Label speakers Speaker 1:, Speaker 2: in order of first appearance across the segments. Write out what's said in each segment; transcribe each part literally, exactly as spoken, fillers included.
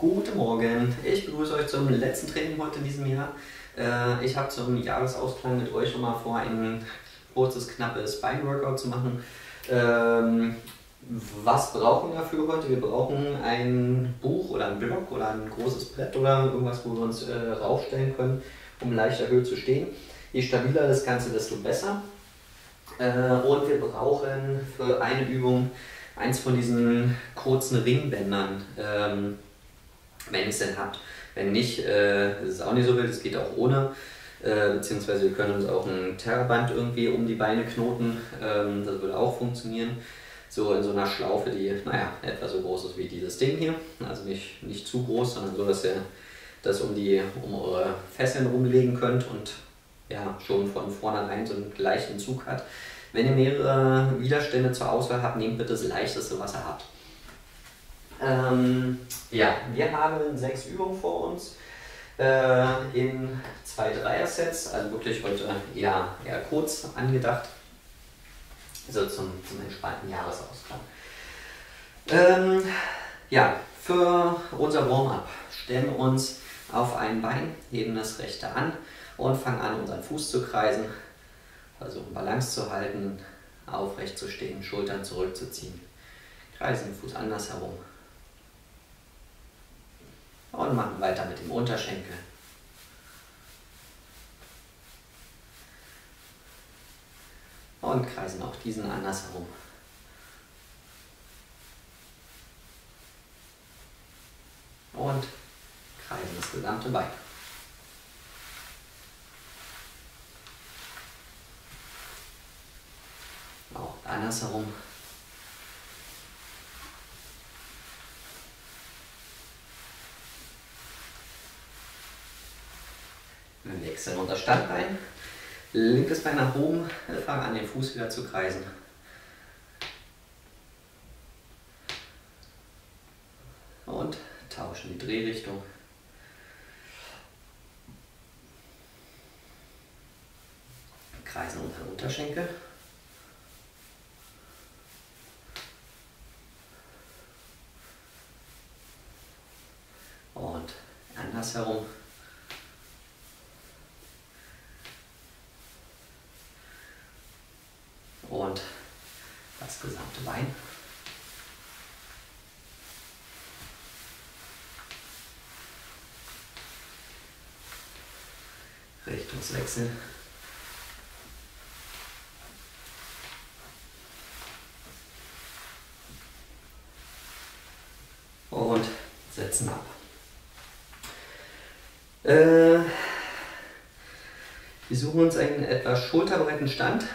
Speaker 1: Guten Morgen, ich begrüße euch zum letzten Training heute in diesem Jahr. Äh, ich habe zum Jahresausklang mit euch schon mal vor, ein kurzes, knappes Beinworkout zu machen. Ähm, was brauchen wir dafür heute? Wir brauchen ein Buch oder ein Block oder ein großes Brett oder irgendwas, wo wir uns äh, raufstellen können, um leicht erhöht zu stehen. Je stabiler das Ganze, desto besser. Äh, und wir brauchen für eine Übung eins von diesen kurzen Ringbändern, ähm, wenn ihr es denn habt. Wenn nicht, äh, ist es auch nicht so wild, es geht auch ohne. Äh, beziehungsweise wir können uns auch ein Terraband irgendwie um die Beine knoten, ähm, das würde auch funktionieren. So in so einer Schlaufe, die, naja, etwa so groß ist wie dieses Ding hier. Also nicht, nicht zu groß, sondern so, dass ihr das um, die, um eure Fesseln rumlegen könnt und ja, schon von vornherein so einen leichten Zug hat. Wenn ihr mehrere Widerstände zur Auswahl habt, nehmt bitte das leichteste, was ihr habt. Ähm, ja, wir haben sechs Übungen vor uns äh, in zwei Dreier-Sets, also wirklich heute eher, eher kurz angedacht, also zum, zum entspannten Jahresausklang. Ähm, ja, für unser Warm-up stellen wir uns auf ein Bein, heben das rechte an und fangen an, unseren Fuß zu kreisen, versuchen Balance zu halten, aufrecht zu stehen, Schultern zurückzuziehen, kreisen den Fuß andersherum. Und machen weiter mit dem Unterschenkel. Und kreisen auch diesen andersherum. Und kreisen das gesamte Bein. Auch andersherum. Wir wechseln unser Standbein, linkes Bein nach oben, fangen an den Fuß wieder zu kreisen. Und tauschen die Drehrichtung. Kreisen unseren Unterschenkel. Und andersherum. Und das gesamte Bein. Richtungswechsel. Und setzen ab. Äh, wir suchen uns einen etwas schulterbreiten Stand.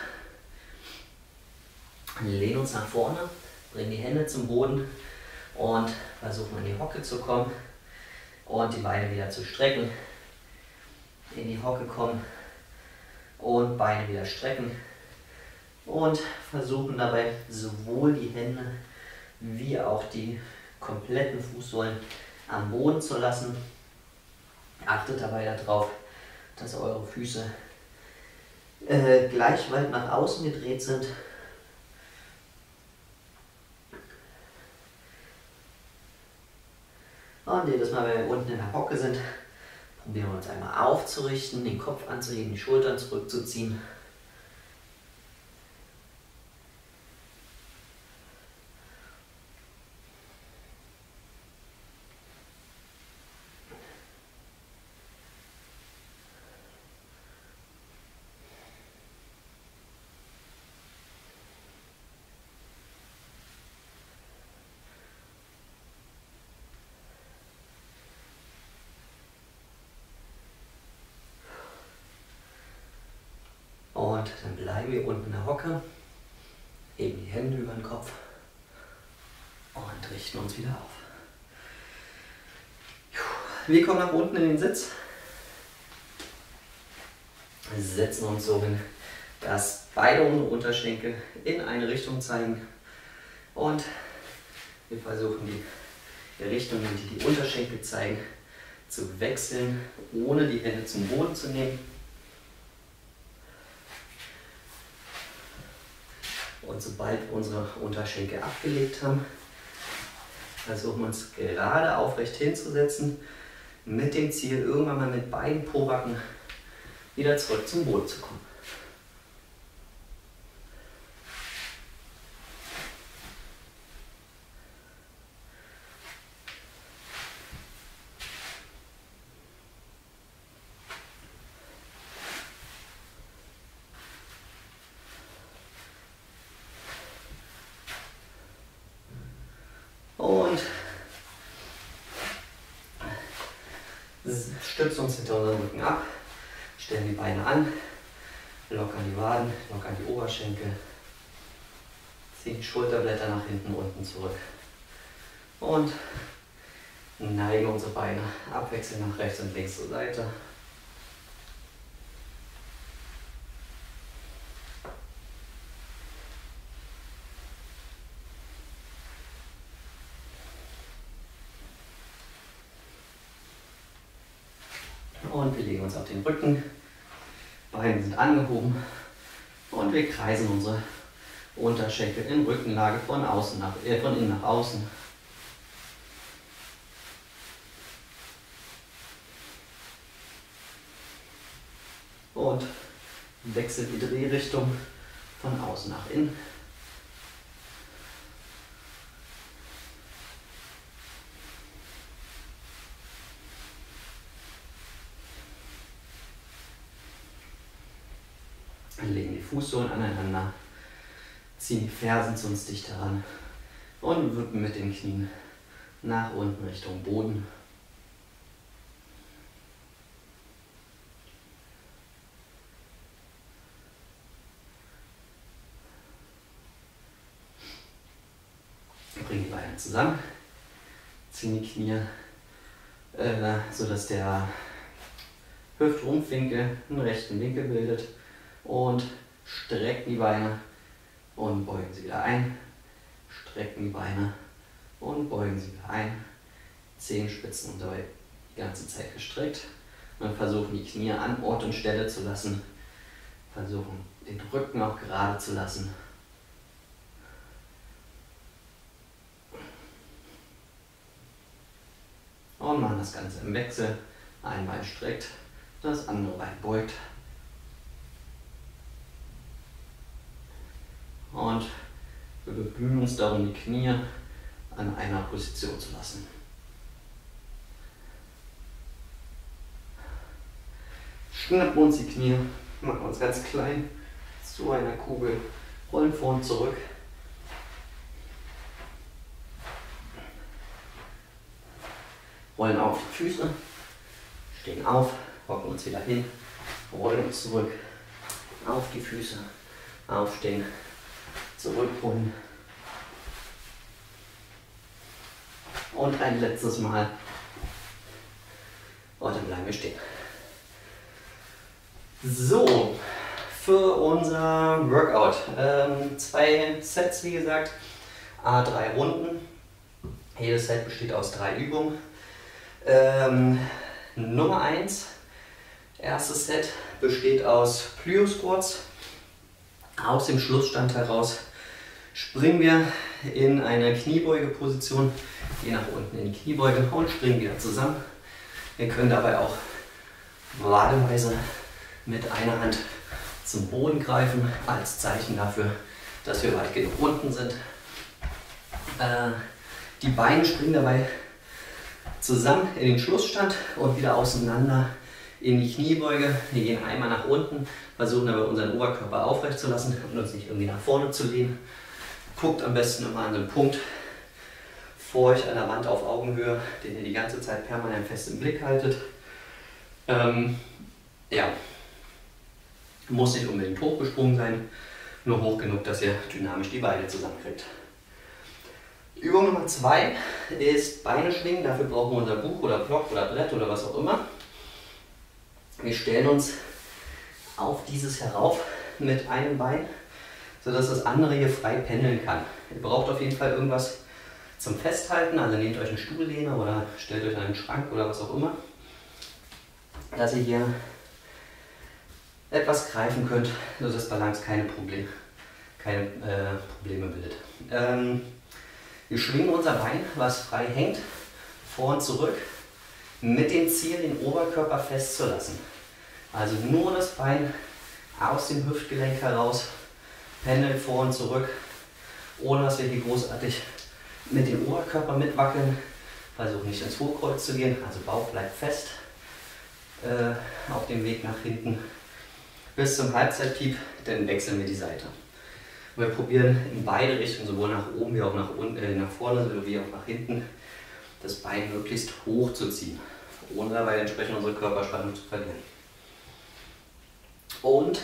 Speaker 1: Lehnen uns nach vorne, bringen die Hände zum Boden und versuchen in die Hocke zu kommen und die Beine wieder zu strecken. In die Hocke kommen und Beine wieder strecken und versuchen dabei sowohl die Hände wie auch die kompletten Fußsohlen am Boden zu lassen. Achtet dabei darauf, dass eure Füße äh, gleich weit nach außen gedreht sind. Und jedes Mal, wenn wir unten in der Hocke sind, probieren wir uns einmal aufzurichten, den Kopf anzuheben, die Schultern zurückzuziehen. Und dann bleiben wir unten in der Hocke, heben die Hände über den Kopf und richten uns wieder auf. Wir kommen nach unten in den Sitz, setzen uns so hin, dass beide unsere Unterschenkel in eine Richtung zeigen und wir versuchen die Richtung, in die die Unterschenkel zeigen, zu wechseln, ohne die Hände zum Boden zu nehmen. Und sobald wir unsere Unterschenkel abgelegt haben, versuchen uns gerade aufrecht hinzusetzen, mit dem Ziel, irgendwann mal mit beiden Pobacken wieder zurück zum Boden zu kommen. Und stützen uns hinter unserem Rücken ab, stellen die Beine an, lockern die Waden, lockern die Oberschenkel, ziehen die Schulterblätter nach hinten, unten zurück und neigen unsere Beine abwechselnd nach rechts und links zur Seite. Und wir legen uns auf den Rücken, Beine sind angehoben und wir kreisen unsere Unterschenkel in Rückenlage von, außen nach, äh, von innen nach außen. Und wechseln die Drehrichtung von außen nach innen. Legen die Fußsohlen aneinander, ziehen die Fersen zu uns dicht heran und wippen mit den Knien nach unten Richtung Boden. Bringen die Beine zusammen, ziehen die Knie, äh, sodass der Hüftrumpfwinkel einen rechten Winkel bildet. Und strecken die Beine und beugen sie wieder ein. Strecken die Beine und beugen sie wieder ein. Zehenspitzen und dabei die ganze Zeit gestreckt. Und versuchen die Knie an Ort und Stelle zu lassen. Versuchen den Rücken auch gerade zu lassen. Und machen das Ganze im Wechsel. Ein Bein streckt, das andere Bein beugt. Und wir bemühen uns darum, die Knie an einer Position zu lassen. Schnappen uns die Knie, machen uns ganz klein zu einer Kugel, rollen vor und zurück. Rollen auf die Füße, stehen auf, hocken uns wieder hin, rollen uns zurück, auf die Füße, aufstehen. Zurückrollen. Und ein letztes Mal. Und dann bleiben wir stehen. So, für unser Workout. Ähm, zwei Sets, wie gesagt. A drei Runden. Jedes Set besteht aus drei Übungen. Ähm, Nummer eins. Erstes Set besteht aus Plyo Squats. Aus dem Schlussstand heraus springen wir in eine Kniebeugeposition, gehen nach unten in die Kniebeuge und springen wieder zusammen. Wir können dabei auch wadeweise mit einer Hand zum Boden greifen, als Zeichen dafür, dass wir weit genug unten sind. Äh, die Beine springen dabei zusammen in den Schlussstand und wieder auseinander in die Kniebeuge. Wir gehen einmal nach unten, versuchen aber unseren Oberkörper aufrecht zu lassen und uns nicht irgendwie nach vorne zu lehnen. Guckt am besten immer an den Punkt vor euch an der Wand auf Augenhöhe, den ihr die ganze Zeit permanent fest im Blick haltet. Ähm, ja, muss nicht unbedingt hochgesprungen sein, nur hoch genug, dass ihr dynamisch die Beine zusammenkriegt. Übung Nummer zwei ist Beine schwingen. Dafür brauchen wir unser Buch oder Block oder Brett oder was auch immer. Wir stellen uns auf dieses herauf mit einem Bein, sodass das andere hier frei pendeln kann. Ihr braucht auf jeden Fall irgendwas zum Festhalten, also nehmt euch eine Stuhllehne oder stellt euch einen Schrank oder was auch immer, dass ihr hier etwas greifen könnt, sodass Balance keine, Problem, keine äh, Probleme bildet. Ähm, Wir schwingen unser Bein, was frei hängt, vor und zurück, mit dem Ziel, den Oberkörper festzulassen. Also nur das Bein aus dem Hüftgelenk heraus, pendelt vor und zurück, ohne dass wir hier großartig mit dem Oberkörper mitwackeln. Versuchen nicht ins Hochkreuz zu gehen, also Bauch bleibt fest äh, auf dem Weg nach hinten bis zum Halbzeitpiep, dann wechseln wir die Seite. Und wir probieren in beide Richtungen, sowohl nach oben wie auch nach, unten, äh, nach vorne wie auch nach hinten, das Bein möglichst hoch zu ziehen, ohne dabei entsprechend unsere Körperspannung zu verlieren. Und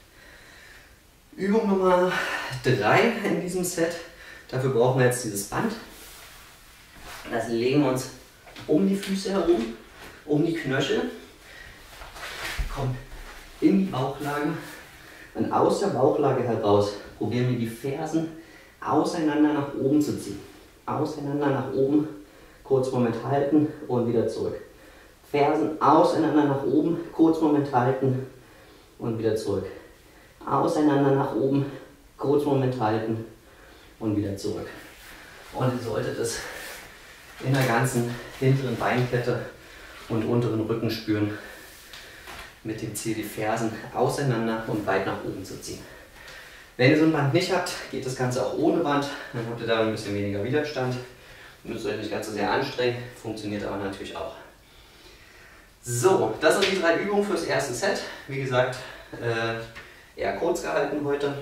Speaker 1: Übung Nummer drei in diesem Set, dafür brauchen wir jetzt dieses Band. Das legen wir uns um die Füße herum, um die Knöchel, kommt in die Bauchlage und aus der Bauchlage heraus probieren wir die Fersen auseinander nach oben zu ziehen. Auseinander nach oben, kurz Moment halten und wieder zurück. Fersen auseinander nach oben, kurz Moment halten und wieder zurück. Auseinander nach oben, kurz Moment halten und wieder zurück. Und ihr solltet es in der ganzen hinteren Beinkette und unteren Rücken spüren, mit dem Ziel, die Fersen auseinander und weit nach oben zu ziehen. Wenn ihr so ein Band nicht habt, geht das Ganze auch ohne Band, dann habt ihr da ein bisschen weniger Widerstand, müsst euch nicht ganz so sehr anstrengen, funktioniert aber natürlich auch. So, das sind die drei Übungen fürs erste Set. Wie gesagt, äh, eher kurz gehalten heute.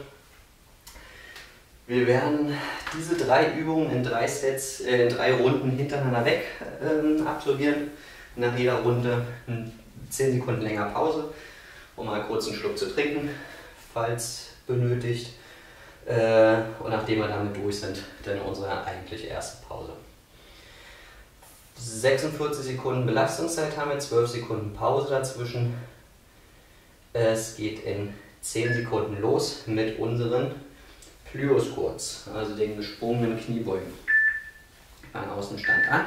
Speaker 1: Wir werden diese drei Übungen in drei Sets, äh, in drei Runden hintereinander weg äh, absolvieren. Nach jeder Runde zehn Sekunden länger Pause, um mal kurz einen Schluck zu trinken, falls benötigt. Äh, und nachdem wir damit durch sind, dann unsere eigentliche erste Pause. sechsundvierzig Sekunden Belastungszeit haben wir, zwölf Sekunden Pause dazwischen. Es geht in zehn Sekunden los mit unseren Plyo-Squats, also den gesprungenen Kniebeugen. Beim Außenstand an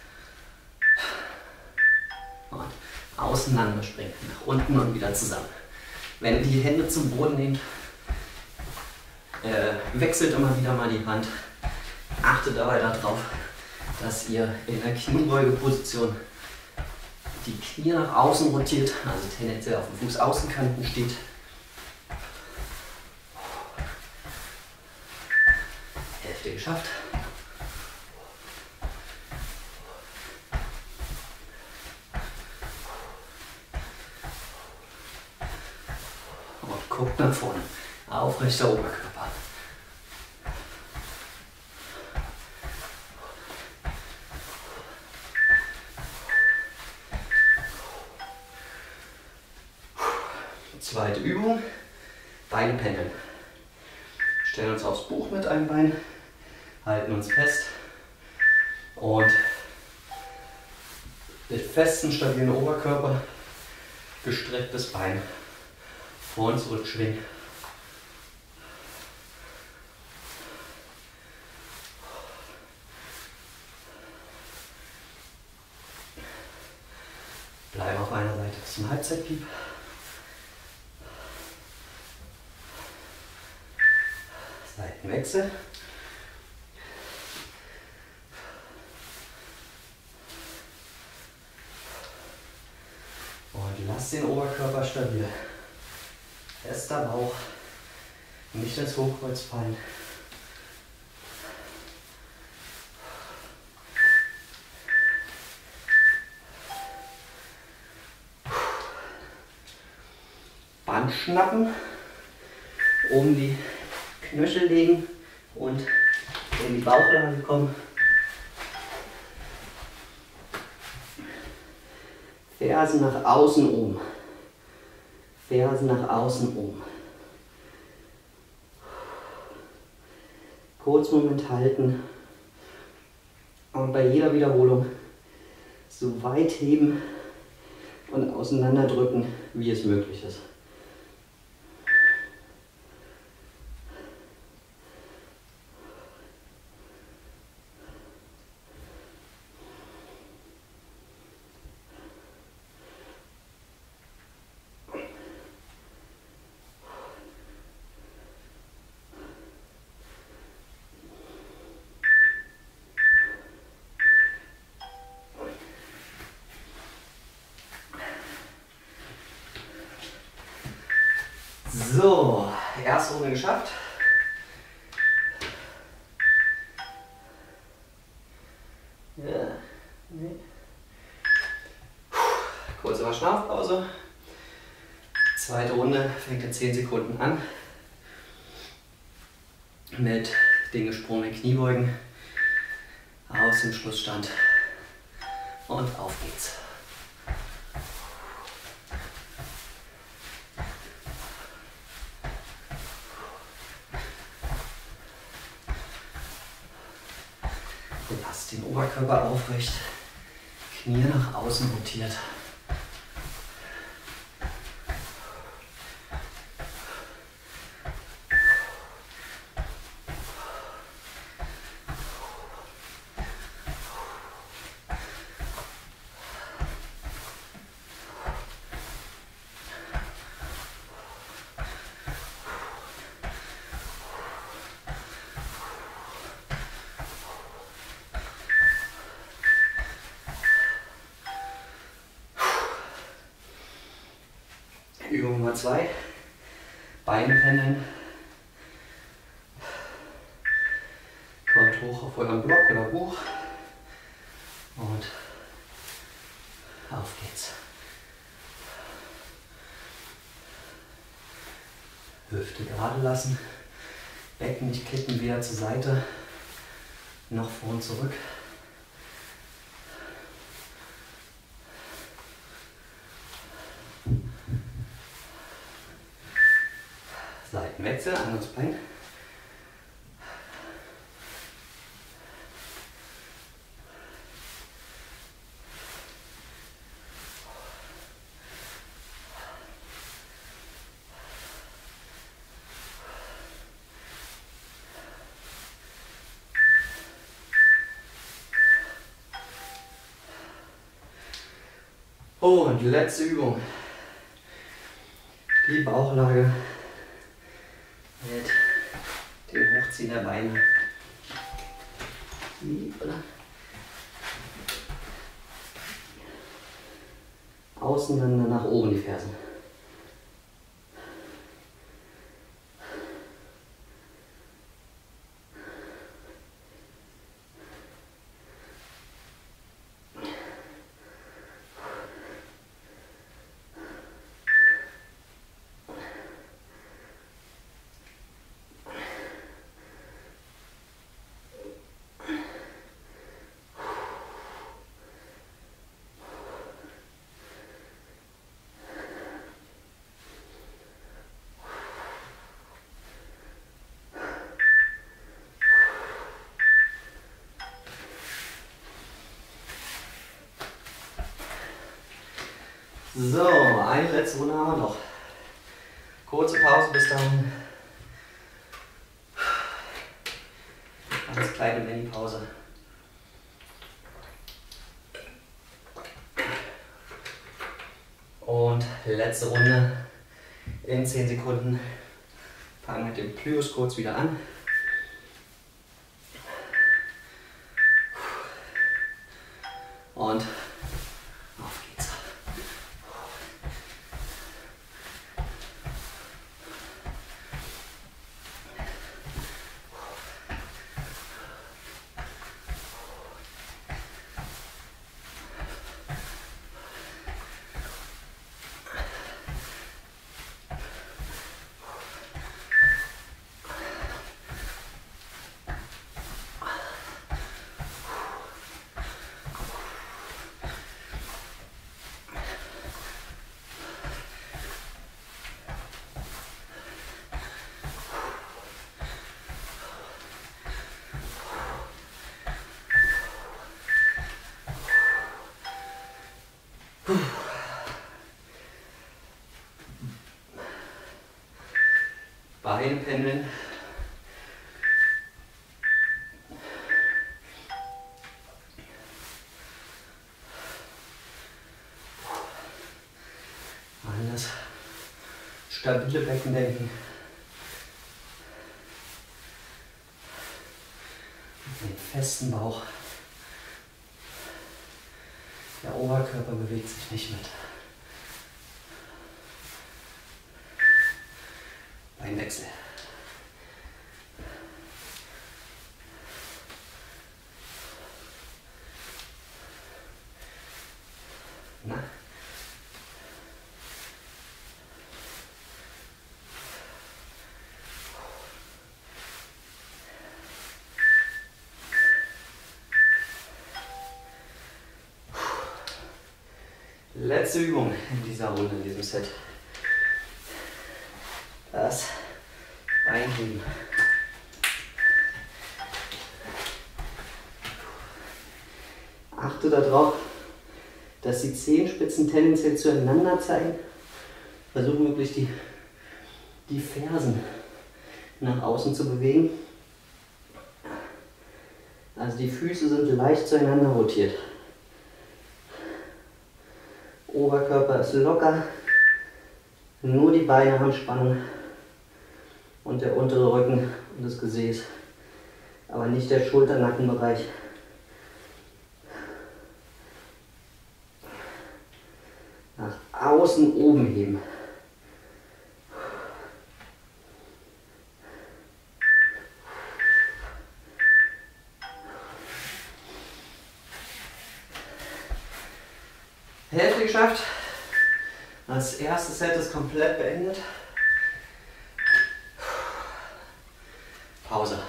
Speaker 1: und auseinander springen, nach unten und wieder zusammen. Wenn ihr die Hände zum Boden nehmt, äh, wechselt immer wieder mal die Hand. Achtet dabei darauf, dass ihr in der Kniebeugeposition die Knie nach außen rotiert, also tendenziell auf den Fußaußenkanten steht. Hälfte geschafft. Und guckt nach vorne. Aufrechter Oberkörper. Zweite Übung, Beine pendeln. Stellen uns aufs Buch mit einem Bein, halten uns fest und mit festem, stabilen Oberkörper, gestrecktes Bein vor und zurück schwingen. Bleiben auf einer Seite bis zum Halbzeitpiep. Seitenwechsel. Und lasst den Oberkörper stabil. Fester Bauch. Nicht ins Hochkreuz fallen. Band schnappen. Um die Knöchel legen und in die Bauchlage kommen. Fersen nach außen um. Fersen nach außen um. Kurz Moment halten und bei jeder Wiederholung so weit heben und auseinanderdrücken, wie es möglich ist. So, erste Runde geschafft. Ja, nee. Kurze Verschnaufpause. Zweite Runde fängt in zehn Sekunden an. Mit den gesprungenen Kniebeugen aus dem Schlussstand. Und auf geht's. Lasst den Oberkörper aufrecht, Knie nach außen rotiert. Übung Nummer zwei, Beine pendeln. Kommt hoch auf euren Block oder Buch und auf geht's. Hüfte gerade lassen, Becken nicht kippen, wieder zur Seite, noch vor und zurück. Seitenwechsel, anderes Bein. Und letzte Übung. Die Bauchlage mit dem Hochziehen der Beine. Außen dann nach oben die Fersen. So, eine letzte Runde haben wir noch. Kurze Pause bis dahin. Ganz kleine Mini-Pause. Und letzte Runde in zehn Sekunden. Fangen mit dem Plyo's kurz wieder an. Und auf geht's. Beine pendeln. An das stabile Becken denken. Den festen Bauch. Der Oberkörper bewegt sich nicht mit. Wechsel. Na? Letzte Übung in dieser Runde, in diesem Set. Das Beinheben. Achte darauf, dass die Zehenspitzen tendenziell zueinander zeigen. Versuche wirklich die, die Fersen nach außen zu bewegen. Also die Füße sind leicht zueinander rotiert. Oberkörper ist locker, nur die Beine haben Spannung und der untere Rücken und das Gesäß, aber nicht der Schulter-Nackenbereich. Nach außen oben heben. Hälfte geschafft. Das erste Set ist komplett beendet. Pause.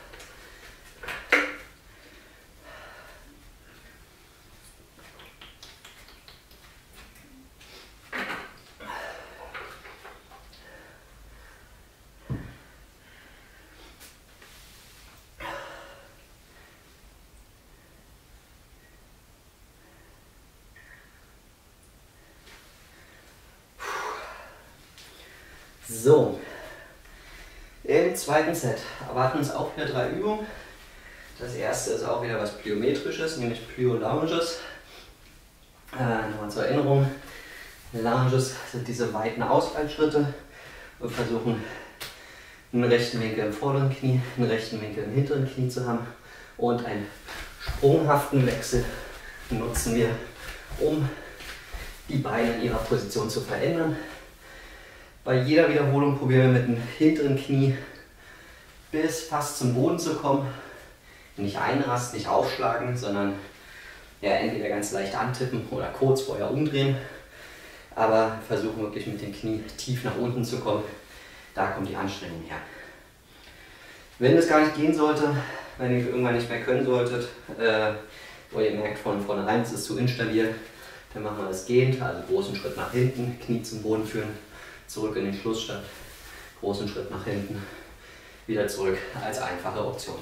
Speaker 1: So, im zweiten Set erwarten uns auch wieder drei Übungen. Das erste ist auch wieder was Plyometrisches, nämlich Plyo-Lunges. Äh, nochmal zur Erinnerung, Lunges sind diese weiten Ausfallschritte. Wir versuchen einen rechten Winkel im vorderen Knie, einen rechten Winkel im hinteren Knie zu haben und einen sprunghaften Wechsel nutzen wir, um die Beine in ihrer Position zu verändern. Bei jeder Wiederholung probieren wir mit dem hinteren Knie bis fast zum Boden zu kommen. Nicht einrasten, nicht aufschlagen, sondern ja, entweder ganz leicht antippen oder kurz vorher umdrehen. Aber versuchen wirklich mit dem Knie tief nach unten zu kommen. Da kommt die Anstrengung her. Wenn es gar nicht gehen sollte, wenn ihr irgendwann nicht mehr können solltet, äh, oder ihr merkt von vornherein, es ist zu instabil, dann machen wir das gehend, also großen Schritt nach hinten, Knie zum Boden führen. Zurück in den Schlussstand, großen Schritt nach hinten, wieder zurück als einfache Option.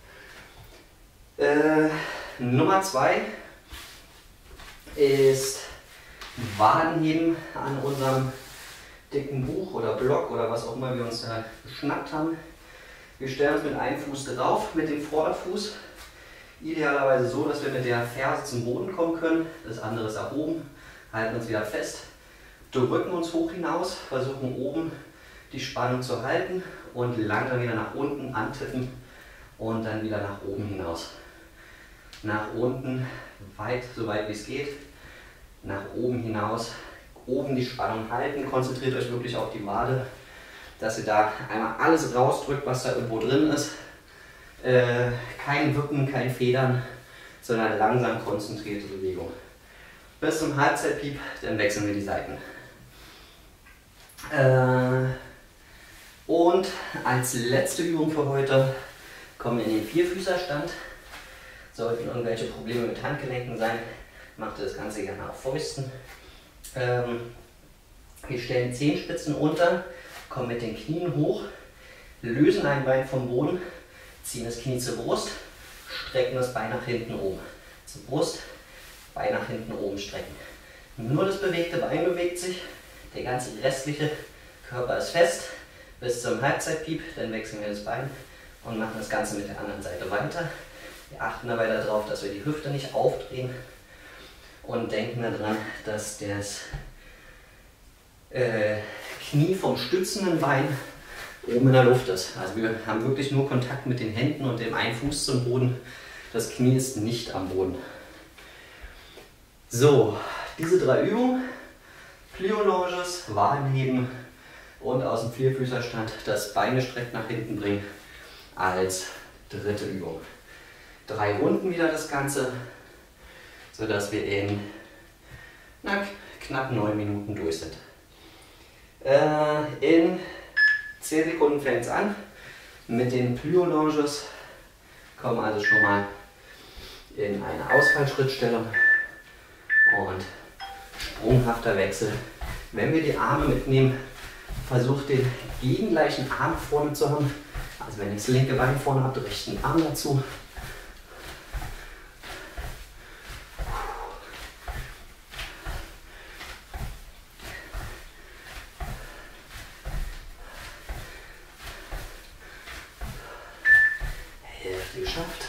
Speaker 1: Äh, Nummer zwei ist Wadenheben an unserem dicken Buch oder Block oder was auch immer wir uns da geschnappt haben. Wir stellen uns mit einem Fuß drauf, mit dem Vorderfuß. Idealerweise so, dass wir mit der Ferse zum Boden kommen können. Das andere ist nach oben, halten uns wieder fest. Drücken uns hoch hinaus, versuchen oben die Spannung zu halten und langsam wieder nach unten antippen und dann wieder nach oben hinaus. Nach unten, weit, so weit wie es geht, nach oben hinaus, oben die Spannung halten, konzentriert euch wirklich auf die Wade, dass ihr da einmal alles rausdrückt, was da irgendwo drin ist. Äh, kein Wippen, kein Federn, sondern langsam konzentrierte Bewegung. Bis zum Halbzeitpiep, dann wechseln wir die Seiten. Äh, und als letzte Übung für heute kommen wir in den Vierfüßerstand. Sollten irgendwelche Probleme mit Handgelenken sein, macht ihr das Ganze gerne auf Fäusten. Ähm, wir stellen die Zehenspitzen unter, kommen mit den Knien hoch, lösen ein Bein vom Boden, ziehen das Knie zur Brust, strecken das Bein nach hinten oben. Zur Brust, Bein nach hinten oben strecken. Nur das bewegte Bein bewegt sich. Der ganze restliche Körper ist fest bis zum Halbzeitpiep, dann wechseln wir das Bein und machen das Ganze mit der anderen Seite weiter. Wir achten dabei darauf, dass wir die Hüfte nicht aufdrehen und denken daran, dass das äh, Knie vom stützenden Bein oben in der Luft ist. Also wir haben wirklich nur Kontakt mit den Händen und dem einen Fuß zum Boden. Das Knie ist nicht am Boden. So, diese drei Übungen. Plyo-Lunges, Wadenheben, und aus dem Vierfüßerstand das Bein gestreckt nach hinten bringen als dritte Übung. Drei Runden wieder das Ganze, sodass wir in na, knapp neun Minuten durch sind. Äh, in zehn Sekunden fängt es an mit den Plyo-Lunges. Kommen also schon mal in eine Ausfallschrittstellung und sprunghafter Wechsel. Wenn wir die Arme mitnehmen, versucht den gegengleichen Arm vorne zu haben. Also wenn ihr das linke Bein vorne habt, rechten Arm dazu. Hälfte geschafft.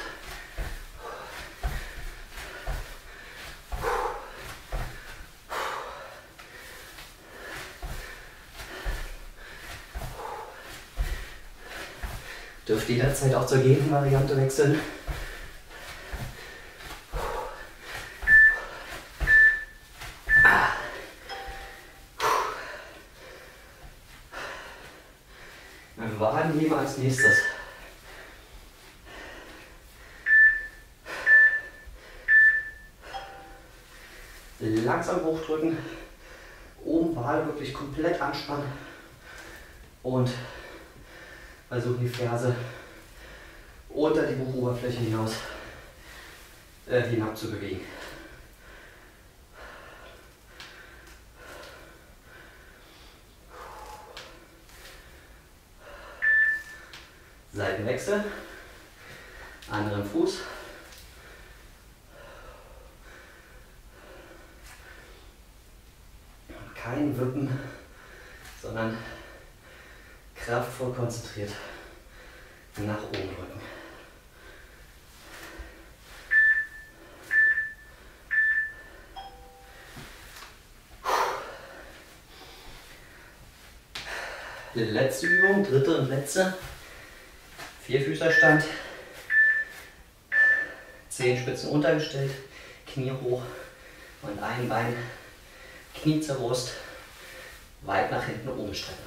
Speaker 1: Dürft jederzeit auch zur Gegenvariante wechseln. Waden heben als nächstes. Langsam hochdrücken, oben Wade wirklich komplett anspannen und versuchen die Ferse unter die Buchoberfläche hinaus äh, hinab zu bewegen. Seitenwechsel, anderen Fuß. Kein Wippen, sondern kraftvoll konzentriert nach oben drücken. Die letzte Übung, dritte und letzte. Vierfüßerstand. Zehenspitzen untergestellt, Knie hoch und ein Bein, Knie zur Brust, weit nach hinten oben strecken.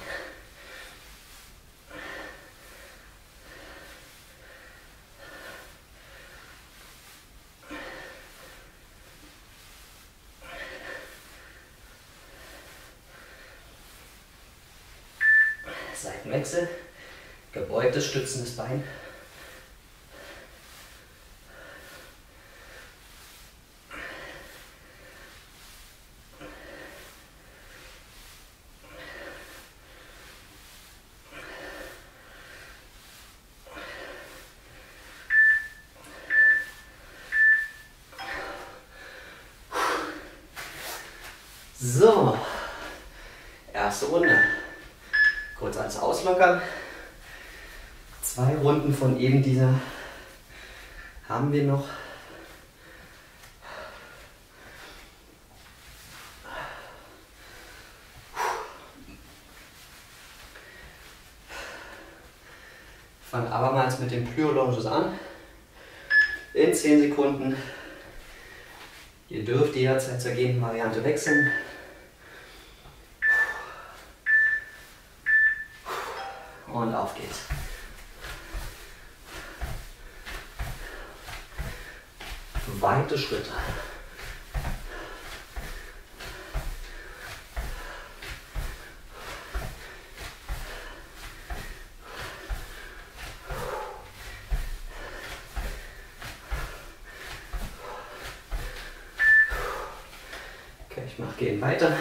Speaker 1: Seitenwechsel, gebeugtes, stützendes Bein. So, erste Runde. Kurz alles auslockern. Zwei Runden von eben dieser haben wir noch. Fangen abermals mit den Plyo-Lunges an. In zehn Sekunden. Ihr dürft jederzeit zur Gegenvariante wechseln. Und auf geht's. Weite Schritte. Okay, ich mache gehen weiter.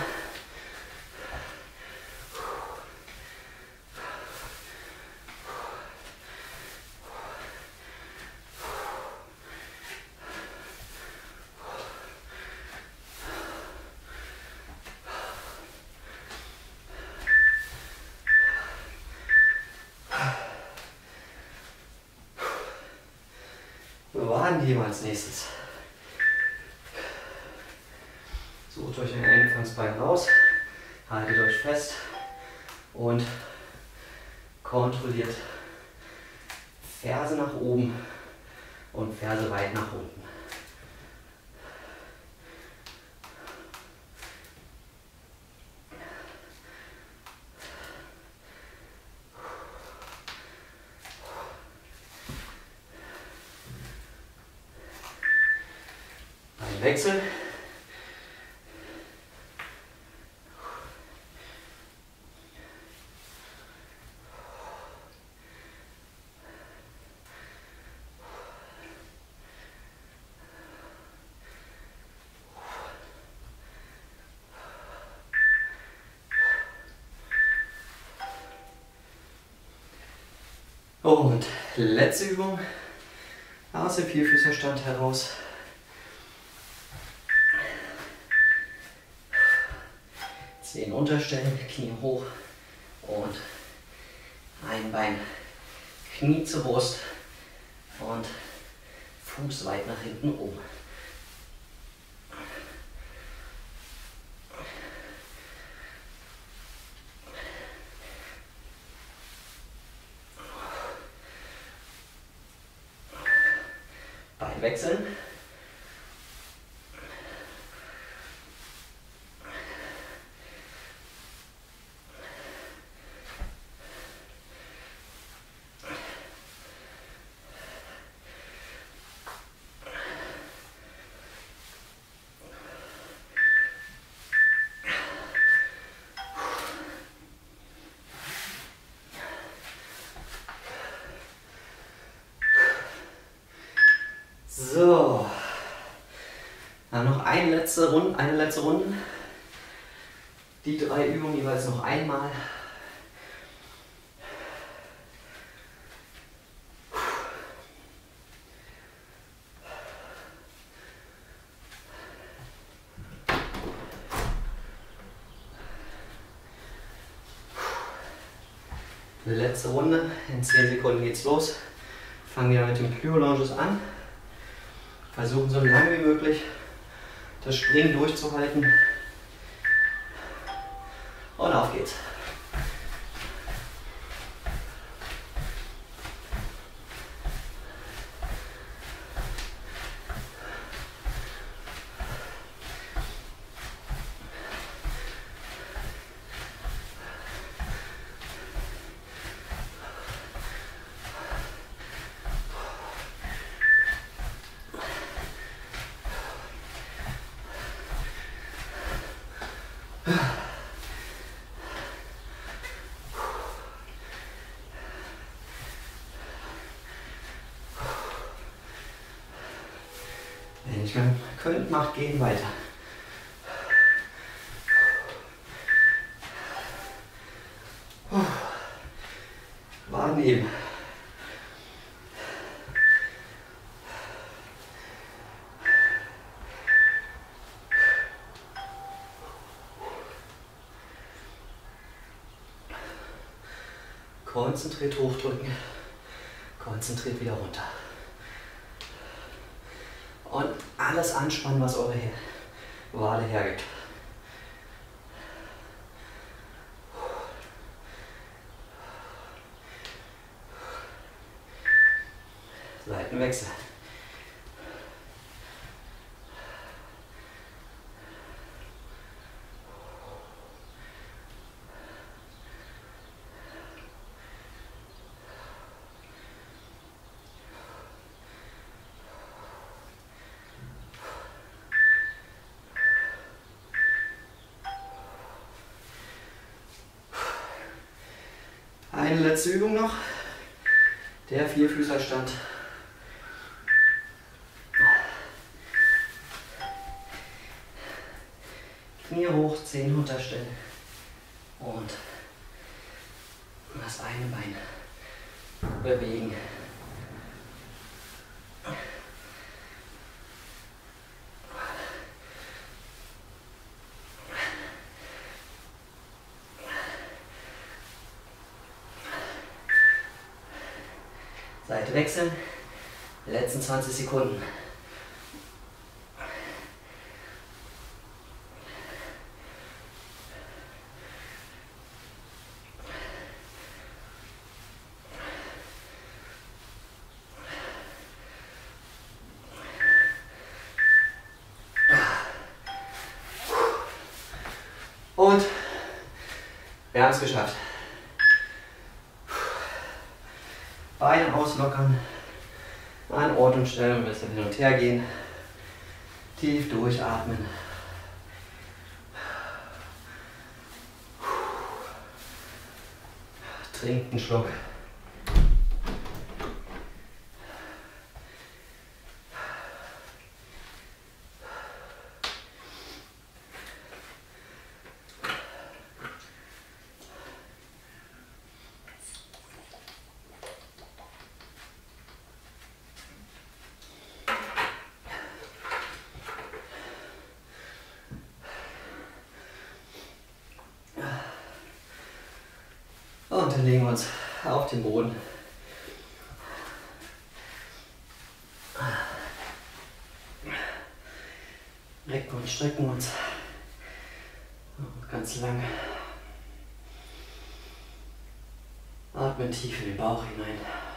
Speaker 1: Wadenheben als nächstes. Sucht euch ein Einfangsbein raus, haltet euch fest und kontrolliert Ferse nach oben und Ferse weit nach unten. Wechsel. Und letzte Übung aus dem Vierfüßlerstand heraus. Zehen unterstellen, Knie hoch und ein Bein, Knie zur Brust und Fuß weit nach hinten um. Bein wechseln. So, dann noch eine letzte Runde, eine letzte Runde. Die drei Übungen jeweils noch einmal. Letzte Runde, in zehn Sekunden geht's los. Fangen wir mit den Plyo-Lunges an. Versuchen so lange wie möglich das Springen durchzuhalten. Und auf geht's. Wenn ihr nicht mehr könnt, macht gehen weiter. Wahrnehmen. Konzentriert hochdrücken, konzentriert wieder runter. Und alles anspannen, was eure Wade hergibt. Seitenwechsel. Eine letzte Übung noch, der Vierfüßlerstand. Knie hoch, Zehen unterstellen und das eine Bein bewegen. Seite wechseln, letzten zwanzig Sekunden. Und wir haben es geschafft. Beine auslockern, an Ort und Stelle ein bisschen hin und her gehen, Tief durchatmen. Trinkt einen Schluck. Und dann legen wir uns auf den Boden. Recken und strecken uns. Und ganz lang. Atmen tief in den Bauch hinein.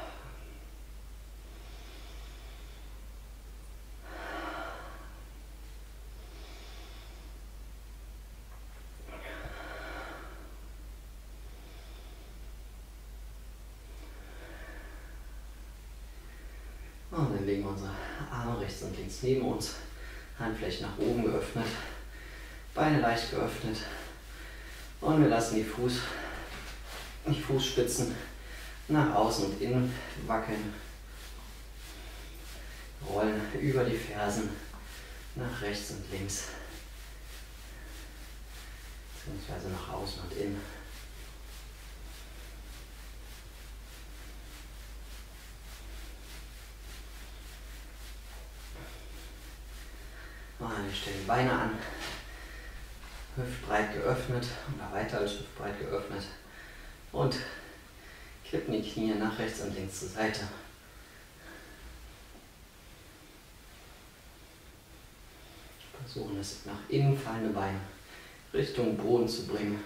Speaker 1: Und dann legen wir unsere Arme rechts und links neben uns, Handflächen nach oben geöffnet, Beine leicht geöffnet und wir lassen die, Fuß, die Fußspitzen nach außen und innen wackeln, rollen über die Fersen nach rechts und links, beziehungsweise nach außen und innen. Wir stellen die Beine an, hüftbreit geöffnet oder weiter als hüftbreit geöffnet und kippen die Knie nach rechts und links zur Seite. Versuchen das nach innen fallende Bein Richtung Boden zu bringen.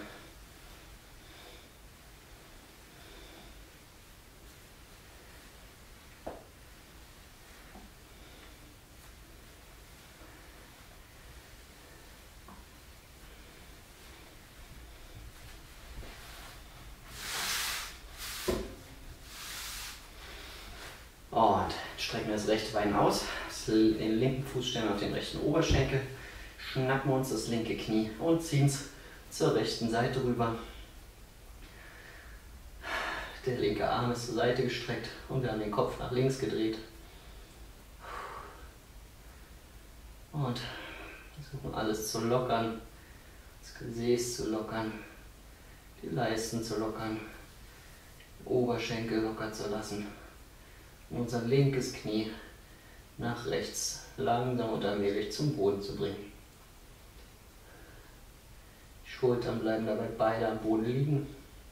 Speaker 1: Und strecken wir das rechte Bein aus, den linken Fuß stellen wir auf den rechten Oberschenkel, schnappen uns das linke Knie und ziehen es zur rechten Seite rüber. Der linke Arm ist zur Seite gestreckt und wir haben den Kopf nach links gedreht. Und versuchen alles zu lockern, das Gesäß zu lockern, die Leisten zu lockern, den Oberschenkel locker zu lassen. Unser linkes Knie nach rechts langsam und allmählich zum Boden zu bringen. Die Schultern bleiben dabei beide am Boden liegen.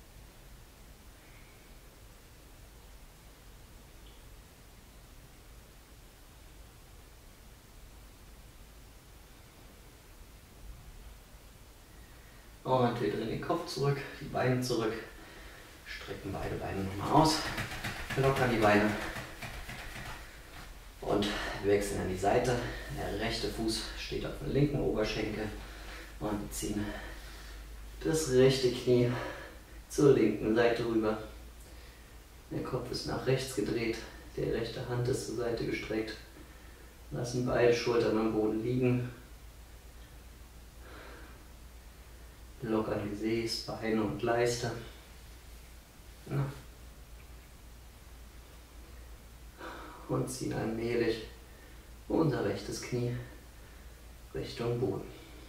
Speaker 1: Und wir drehen den Kopf zurück, die Beine zurück, strecken beide Beine nochmal aus, lockern die Beine. Und wechseln an die Seite. Der rechte Fuß steht auf dem linken Oberschenkel und wir ziehen das rechte Knie zur linken Seite rüber. Der Kopf ist nach rechts gedreht, die rechte Hand ist zur Seite gestreckt. Lassen beide Schultern am Boden liegen. Lockern Gesäß, Beine und Leiste. Ja. Und ziehen allmählich unser rechtes Knie Richtung Boden.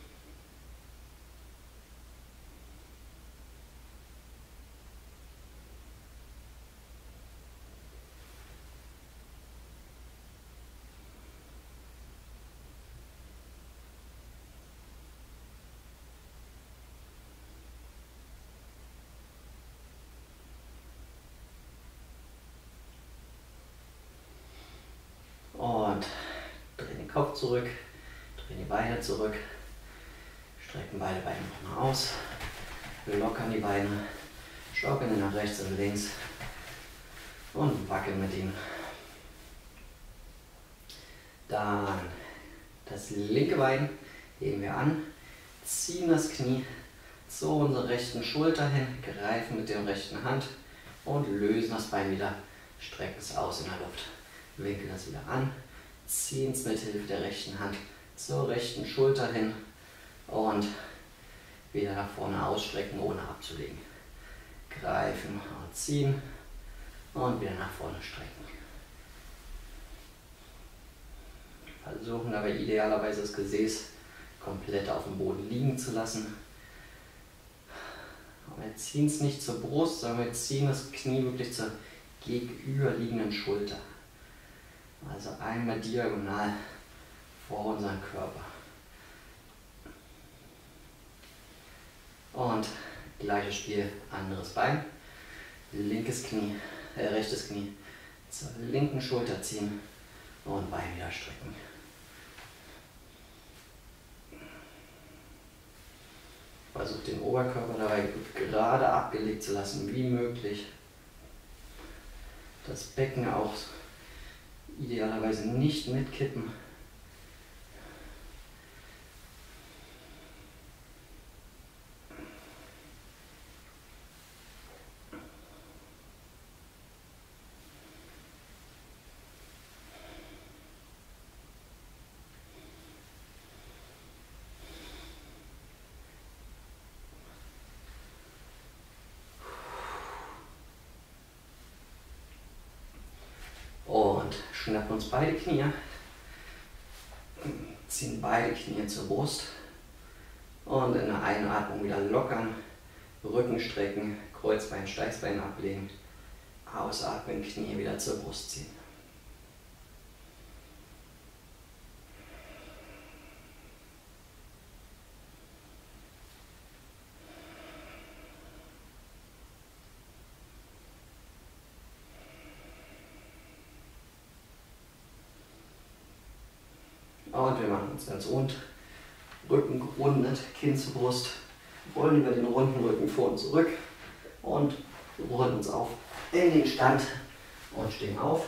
Speaker 1: Und drehen den Kopf zurück, drehen die Beine zurück, strecken beide Beine nochmal aus, lockern die Beine, schaukeln nach rechts und links und wackeln mit ihnen. Dann das linke Bein heben wir an, ziehen das Knie zu unserer rechten Schulter hin, greifen mit der rechten Hand und lösen das Bein wieder, strecken es aus in der Luft. Winkeln das wieder an, ziehen es mit Hilfe der rechten Hand zur rechten Schulter hin und wieder nach vorne ausstrecken, ohne abzulegen. Greifen und ziehen und wieder nach vorne strecken. Versuchen dabei idealerweise das Gesäß komplett auf dem Boden liegen zu lassen. Und wir ziehen es nicht zur Brust, sondern wir ziehen das Knie wirklich zur gegenüberliegenden Schulter. Also einmal diagonal vor unseren Körper. Und gleiches Spiel, anderes Bein. Linkes Knie, äh, rechtes Knie zur linken Schulter ziehen und Bein wieder strecken. Versucht den Oberkörper dabei gut gerade abgelegt zu lassen, wie möglich. Das Becken auch idealerweise nicht mitkippen. Und schnappen uns beide Knie, ziehen beide Knie zur Brust und in der Einatmung wieder lockern, Rücken strecken, Kreuzbein, Steißbein ablegen, ausatmen, Knie wieder zur Brust ziehen. Und wir machen uns ganz rund, Rücken gerundet, Kinn zur Brust, rollen über den runden Rücken vor und zurück und rollen uns auf in den Stand und stehen auf.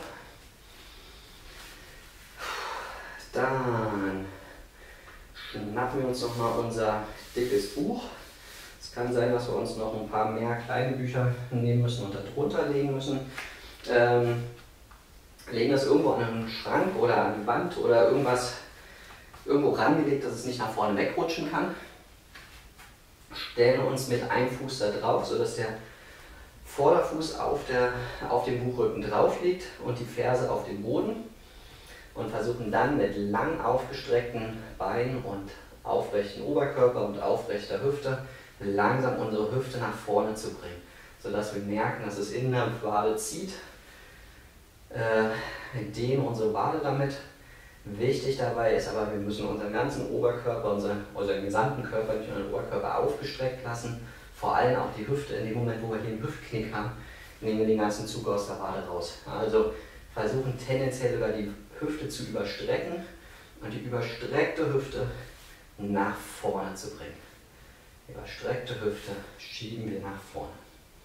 Speaker 1: Dann schnappen wir uns nochmal unser dickes Buch. Es kann sein, dass wir uns noch ein paar mehr kleine Bücher nehmen müssen und darunter legen müssen. Ähm, legen das irgendwo an einen Schrank oder an die Wand oder irgendwas irgendwo rangelegt, dass es nicht nach vorne wegrutschen kann. Stellen uns mit einem Fuß da drauf, sodass der Vorderfuß auf, der, auf dem Buchrücken drauf liegt und die Ferse auf dem Boden. Und versuchen dann mit lang aufgestreckten Beinen und aufrechten Oberkörper und aufrechter Hüfte langsam unsere Hüfte nach vorne zu bringen, sodass wir merken, dass es in der Wade zieht. Äh, wir dehnen unsere Wade damit. Wichtig dabei ist aber, wir müssen unseren ganzen Oberkörper, unseren, unseren gesamten Körper, nicht nur den Oberkörper, aufgestreckt lassen. Vor allem auch die Hüfte. In dem Moment, wo wir hier einen Hüftknick haben, nehmen wir den ganzen Zug aus der Wade raus. Also versuchen tendenziell über die Hüfte zu überstrecken und die überstreckte Hüfte nach vorne zu bringen. Überstreckte Hüfte schieben wir nach vorne.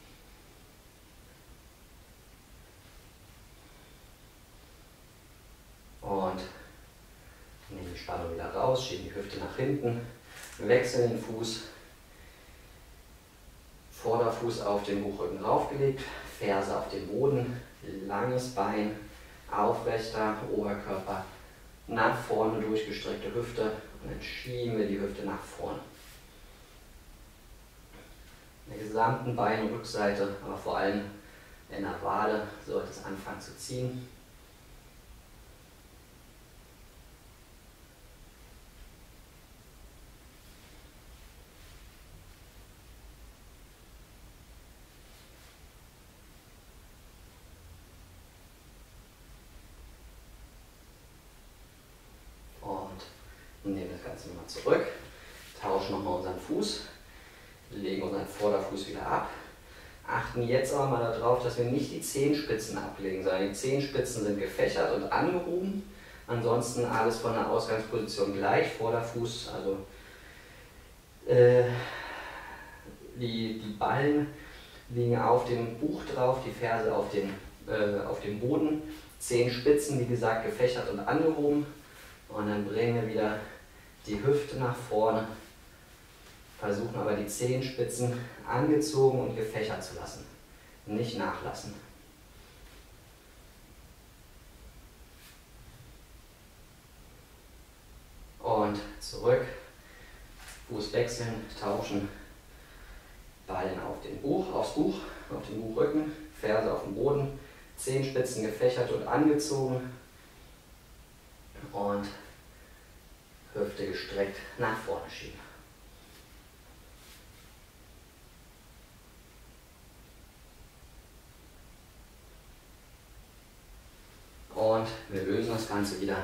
Speaker 1: Und nehmen die Spannung wieder raus, schieben die Hüfte nach hinten, wechseln den Fuß, Vorderfuß auf den Buchrücken raufgelegt, Ferse auf den Boden, langes Bein, aufrechter Oberkörper, nach vorne durchgestreckte Hüfte und dann schieben wir die Hüfte nach vorne. In der gesamten Beinrückseite, aber vor allem in der Wade sollte es anfangen zu ziehen. Nehmen das Ganze nochmal zurück, tauschen nochmal unseren Fuß, legen unseren Vorderfuß wieder ab. Achten jetzt aber mal darauf, dass wir nicht die Zehenspitzen ablegen, sondern die Zehenspitzen sind gefächert und angehoben. Ansonsten alles von der Ausgangsposition gleich, Vorderfuß, also äh, die, die Ballen liegen auf dem Buch drauf, die Ferse auf, den, äh, auf dem Boden. Zehenspitzen, wie gesagt, gefächert und angehoben. Und dann bringen wir wieder die Hüfte nach vorne, versuchen aber die Zehenspitzen angezogen und gefächert zu lassen, nicht nachlassen. Und zurück, Fuß wechseln, tauschen, Ballen auf den Buch, aufs Buch, auf den Buchrücken, Ferse auf dem Boden, Zehenspitzen gefächert und angezogen und Hüfte gestreckt nach vorne schieben. Und wir lösen das Ganze wieder.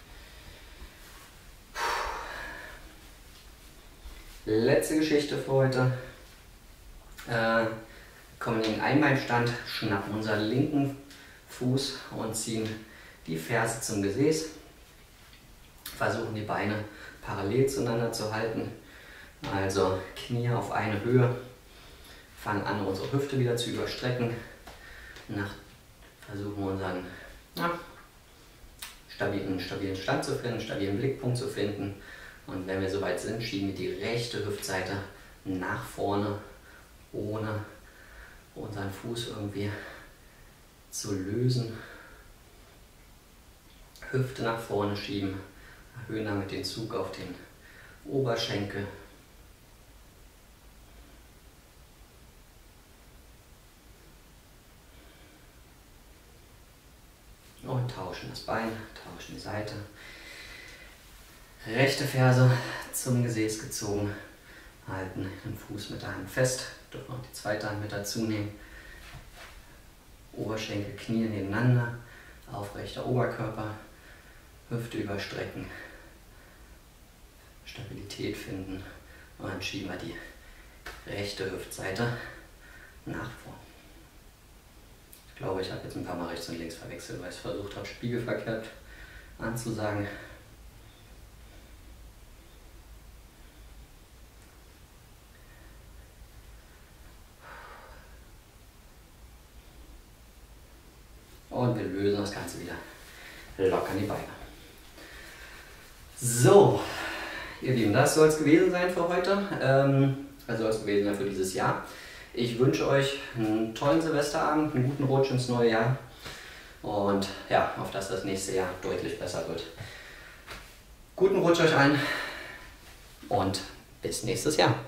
Speaker 1: Letzte Geschichte für heute. Äh, kommen in den Einbeinstand, schnappen unseren linken Fuß und ziehen die Ferse zum Gesäß. Versuchen die Beine parallel zueinander zu halten. Also Knie auf eine Höhe. Fangen an, unsere Hüfte wieder zu überstrecken. Nach, versuchen unseren ja, stabilen, stabilen Stand zu finden, stabilen Blickpunkt zu finden. Und wenn wir soweit sind, schieben wir die rechte Hüftseite nach vorne, ohne unseren Fuß irgendwie zu lösen. Hüfte nach vorne schieben, erhöhen damit den Zug auf den Oberschenkel. Und tauschen das Bein, tauschen die Seite. Rechte Ferse zum Gesäß gezogen, halten den Fuß mit der Hand fest, dürfen auch die zweite Hand mit dazu nehmen. Oberschenkel, Knie nebeneinander, aufrechter Oberkörper, Hüfte überstrecken, Stabilität finden und dann schieben wir die rechte Hüftseite nach vorn. Ich glaube, ich habe jetzt ein paar Mal rechts und links verwechselt, weil ich es versucht habe, spiegelverkehrt anzusagen. Und wir lösen das Ganze wieder locker in die Beine. So, ihr Lieben, das soll es gewesen sein für heute. Ähm, das soll es gewesen sein für dieses Jahr. Ich wünsche euch einen tollen Silvesterabend, einen guten Rutsch ins neue Jahr und ja, auf dass das nächste Jahr deutlich besser wird. Guten Rutsch euch allen und bis nächstes Jahr.